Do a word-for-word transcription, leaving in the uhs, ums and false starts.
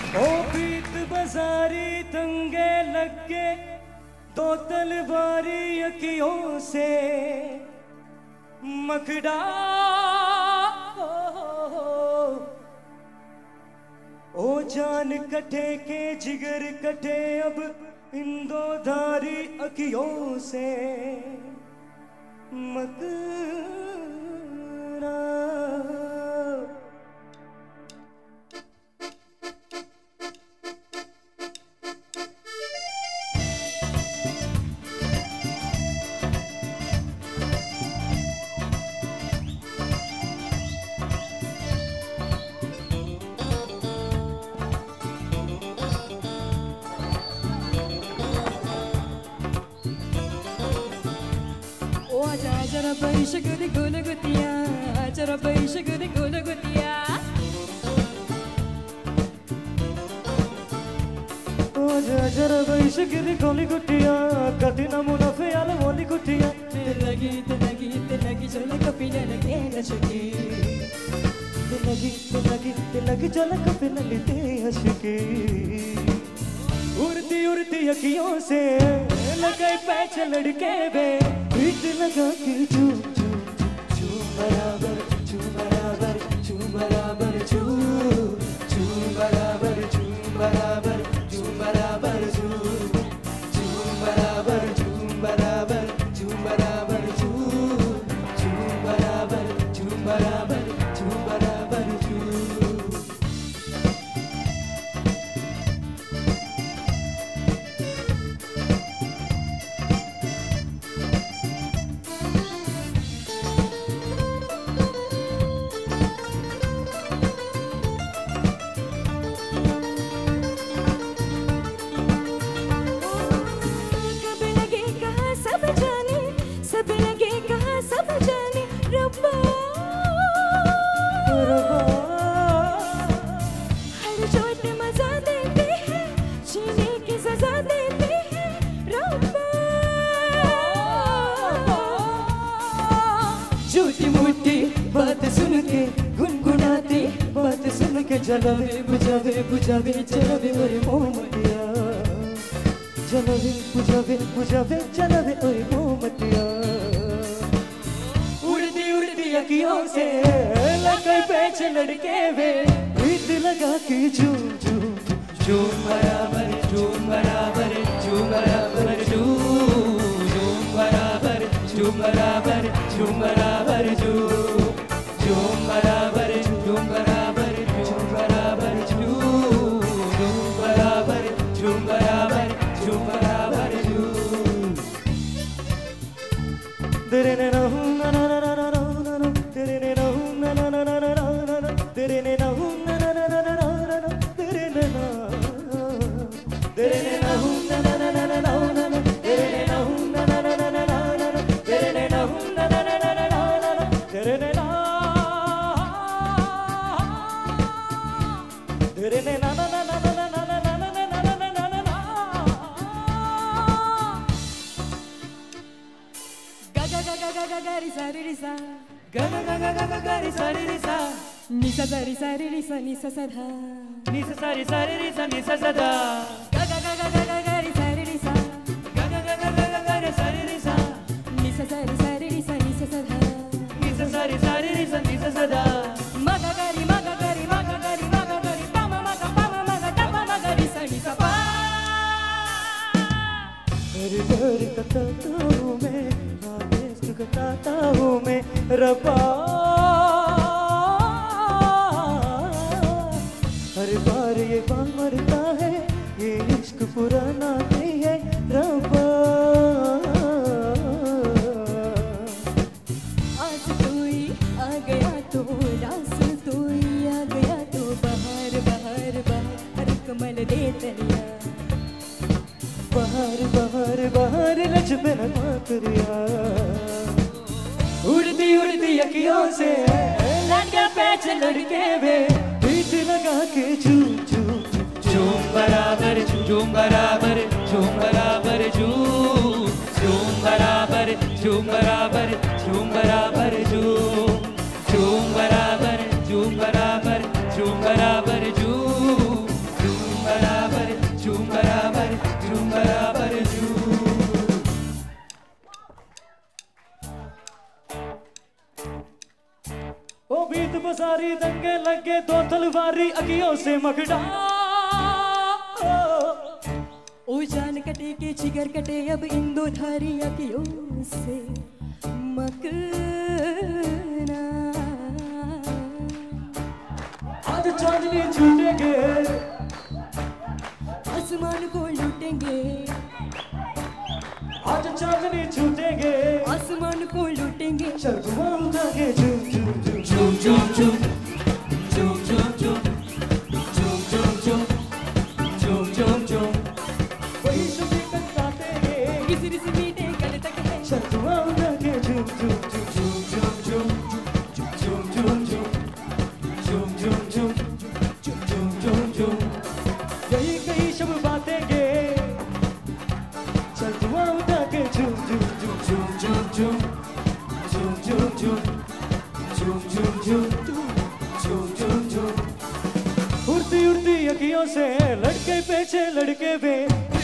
ओ बीत बाजारी दंगे लगे दो तलवारी अखियों से मकड़ा ओ जान कटे के जिगर कटे अब इन दो धारी अखियों से मकड़ा Jara bai shagudi gula gutiya, jara bai shagudi gula gutiya. Oh jara bai shagudi gula gutiya, katina munafe ala wali gutiya. Tilagi tilagi tilagi jala kapina lage ashki. Tilagi tilagi tilagi jala kapina lage ashki. उड़ती उड़ती अखियों से लगे patch लड़के वे बीच लगा के झूम झूम झूम बराबर झूम बराबर झूम बराबर झूम झूम बराबर झूम बराबर झूम बराबर झूम झूम बराबर झूम बराबर झूम बराबर झूम झूम बराबर झूम बराबर झूम बराबर झूम जलावे बुझावे बुझावे जलावे ओरे मोमटिया जलावे बुझावे बुझावे जलावे ओरे मोमटिया उड़ती उड़ती अखियों से लगे पैच लड़के वे प्रीत लगा के झूम झूम झूम बराबर झूम बराबर झूम बराबर झूम झूम बराबर झूम बराबर झूम बराबर झूम झूम बराबर झूम बराबर तेरे ने ना हूँ ना ना ना ना ना ना ना तेरे ने ना हूँ ना ना ना ना ना ना ना तेरे ने ना हूँ ना ना ना ना ना ना ना तेरे ने ना तेरे ने ना हूँ ना ना ना ना ना ना ना तेरे ने ना हूँ ना ना ना ना ना ना तेरे ने ना हूँ ना ना ना ना ना ना तेरे ने ना तेरे ने ना ना ना ना ना ना gari sari risa ga ga ga ga ga gari sari risa nisa sari sari risa nisa sada nisa sari sari risa nisa sada ga ga ga ga ga gari sari risa ga ga ga ga ga gari sari risa nisa sari sari risa nisa sada nisa sari sari risa nisa sada maga gari maga gari maga gari maga gari pama maga pama maga tapa maga risa nisa pa घर घर कताता हूँ मैं आदेश कताता हूँ मैं रब्बा हर बार ये बात मरता है ये इश्क पुराना नहीं है रब्बा आज तू ही आ गया तो रास तू ही आ गया तो बहार बहार बहार कमल दे तनिया बहार बहार बहार लचपन मातरिया उड़ती उड़ती अखियों से लगा पैच लड़के वे बीच लगा के झूम झूम झूम बराबर झूम बराबर झूम बराबर झूम झूम बराबर झूम बराबर झूम बराबर झूम झूम बराबर झूम बराबर झूम बराबर झूम झूम सारी दंगे लगे दो तलवारी अखियों से मकड़ा ओ जान कटे के जिगर कटे अब इन दो धारी अखियों से मकना आज चांदनी छूटेंगे आसमान को लूटेंगे आज चांदनी छूटेंगे आसमान को लूटेंगे शर्मा उठाके झूम झूम झूम झूम झूम झूम झूम झूम झूम झूम झूम झूम झूम वही सुबह तक गाते रिस रिस मीठे गल तक है शर्मा उठाके झूम झूम झूम झूम झूम झूम झूम झूम झूम झूम झूम झूम झूम यही कई शब बातेंगे शर्मा उठाके झूम झूम झूम झूम झूम झूम झूम झूम झूम झूम झूम झूम झूम उड़ती उड़ती अखियों से लड़के पीछे लड़के वे